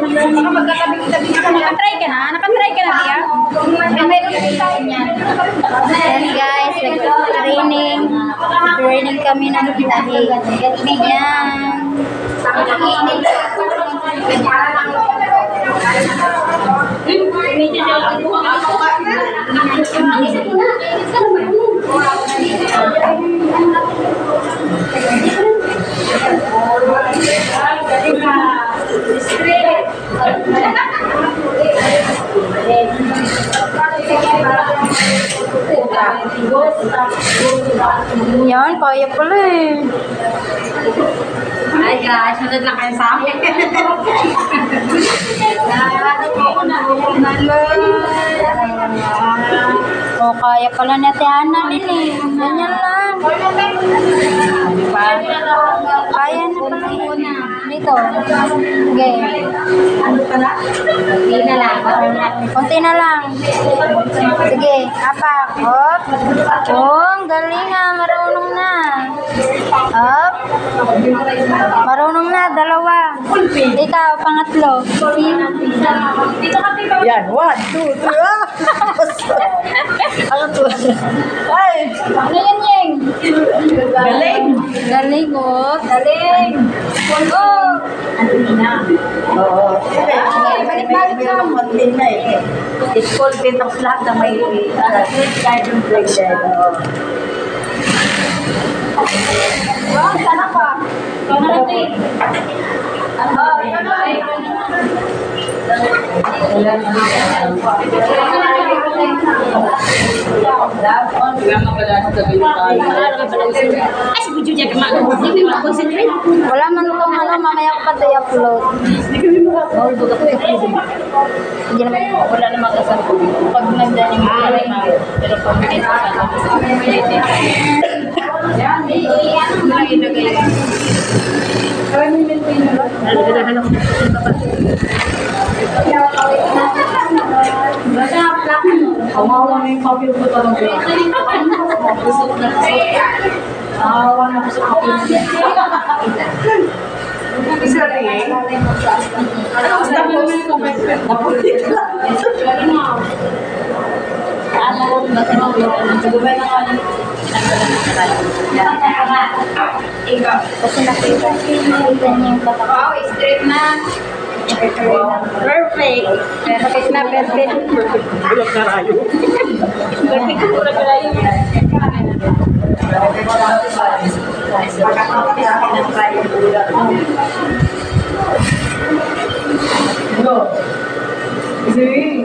Baka magkatabi-tabi ka. Nakatry ka na? Nakatry ka na, Tia? Mayroon din tayo niyan. Ayan guys, nag-training. Training kami ng bilahe. Yan. Yan, kaya pala eh. Ay guys, sunod lang kayo sa akin. O, kaya pala ni Ate Ana din eh. Ganyan lang. Diba? Kaya na pala yun. Dito. Okay. Ano pala? Hindi na lang. Kunti na lang. Sige, apak. Hop. Ang galing ah. Marunong na. Hop. Marunong na. Dalawa. Ikaw, pangatlo. Yan, 1, 2, 3. Ang ay, Ano yan, Yeng? galing. Galing, oh. Galing. Oh. Oo. Balik-balik lang. Kontin na eh. It's called detox lahat na may garden plate din. Oh, sana pa. Sana natin. Ay, si Bujo Jack Mak. Hindi mo concentrate. Wala man itong ano, mamaya ko pa i-upload. Hindi naman, wala namang kasama ko. Pag nagdaning mo pala yung pero pag may kasama ko. Yan, ilagay. Kawawa na yung coffee ko talaga. Kawawa na ko sa coffee. Isa rin. Ano gusto mo yung coffee? Naputik lang. Kasi nakita niya yung katawan. Wow, straight na. Perfect. Perfect na, perfect. Bulog na rayo. Perfect ko na pala yun. Go. Sige.